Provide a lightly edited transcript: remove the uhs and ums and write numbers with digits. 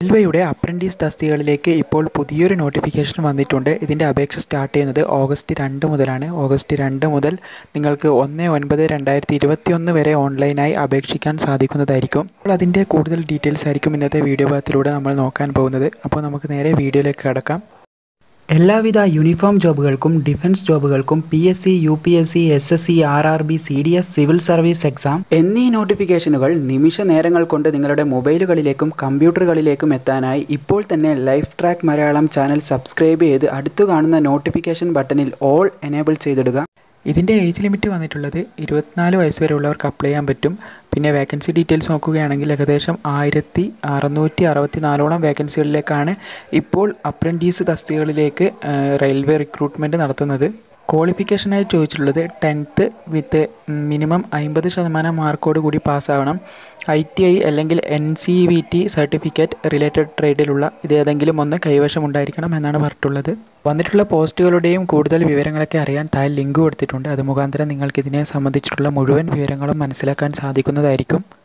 റെയിൽവേയുടെ അപ്രന്റീസ് തസ്തികകളിലേക്ക് ഇപ്പോൾ പുതിയൊരു നോട്ടിഫിക്കേഷൻ വന്നിട്ടുണ്ട്. ഇതിൻ്റെ അപേക്ഷ സ്റ്റാർട്ട് ചെയ്യുന്നത് ഓഗസ്റ്റ് 2 മുതലാണ്. ഓഗസ്റ്റ് 2 മുതൽ നിങ്ങൾക്ക് 1/9/2021 വരെ ഓൺലൈനായി അപേക്ഷിക്കാൻ സാധിക്കുന്നതായിരിക്കും. അപ്പോൾ അതിൻ്റെ കൂടുതൽ ഡീറ്റെയിൽസ് ആയിരിക്കും ഇന്നത്തെ വീഡിയോ ഭാഗത്തിലൂടെ നമ്മൾ നോക്കാൻ പോകുന്നത്. അപ്പോൾ നമുക്ക് നേരെ വീഡിയോയിലേക്ക് കടക്കാം. എല്ലാവിധ യൂണിഫോം ജോബുകൾക്കും ഡിഫൻസ് ജോബുകൾക്കും PSC, UPSC, SSC, RRB, CDS, civil service exam എന്നീ നോട്ടിഫിക്കേഷനുകൾ നിമിഷ നേരങ്ങൾ കൊണ്ട് നിങ്ങളുടെ മൊബൈലുകളിലേക്കും കമ്പ്യൂട്ടറുകളിലേക്കും എത്താനായി ഇപ്പോൾ തന്നെ life track Malayalam channel subscribe ചെയ്ത് അടുത്തു കാണുന്ന നോട്ടിഫിക്കേഷൻ ബട്ടണിൽ ഓൾ എനേബിൾ ചെയ്തിടുക. ഇതിൻ്റെ ഏജ് ലിമിറ്റ് വന്നിട്ടുള്ളത് 24 വയസ്സ് വരെ ഉള്ളവർക്ക് അപ്ലൈ ചെയ്യാൻ പറ്റും. പിന്നെ വേക്കൻസി ഡീറ്റെയിൽസ് നോക്കുകയാണെങ്കിൽ ഏകദേശം 1664 വേക്കൻസികളിലേക്കാണ് ഇപ്പോൾ അപ്രൻറ്റീസ് തസ്തികകളിലേക്ക് റെയിൽവേ റിക്രൂട്ട്മെൻറ്റ് നടത്തുന്നത്. ക്വാളിഫിക്കേഷനായി ചോദിച്ചിട്ടുള്ളത് 10th വിത്ത് മിനിമം 50% മാർക്കോട് കൂടി പാസ്സാവണം. ITI അല്ലെങ്കിൽ NCVT സർട്ടിഫിക്കറ്റ് റിലേറ്റഡ് ട്രേഡിലുള്ള ഇതേതെങ്കിലും ഒന്ന് കൈവശമുണ്ടായിരിക്കണം എന്നാണ് പറഞ്ഞിട്ടുള്ളത്. വന്നിട്ടുള്ള പോസ്റ്റുകളുടെയും കൂടുതൽ വിവരങ്ങളൊക്കെ അറിയാൻ താഴെ ലിങ്ക് കൊടുത്തിട്ടുണ്ട്. അത് മുഖാന്തരം നിങ്ങൾക്ക് ഇതിനെ സംബന്ധിച്ചിട്ടുള്ള മുഴുവൻ വിവരങ്ങളും മനസ്സിലാക്കാൻ സാധിക്കുന്നതായിരിക്കും.